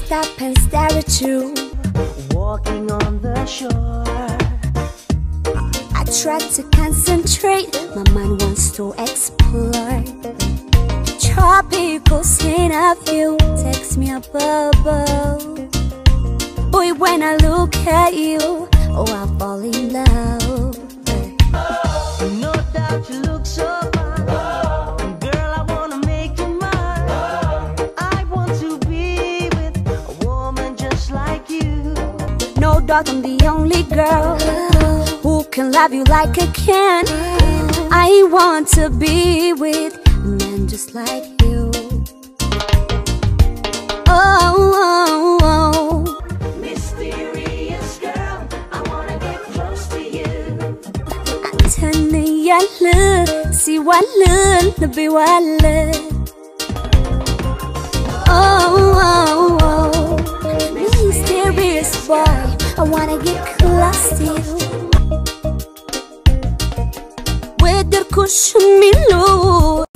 stop and stare at you. Walking on the shore, I try to concentrate, my mind wants to explore. Tropical scene of you takes me up above. Boy, when I look at you, oh, I fall in love. no doubt you look so fine. Girl, I wanna make you mine. I want to be with a woman just like you. No doubt I'm the only girl who can love you like I can. I want to be with a man just like you. Oh, oh, oh. Mysterious girl, I wanna get close to you. Anthony yalle, si walle, nabi walle. Oh, oh, oh. Mysterious boy, I wanna get close to you. Where the cushion me low.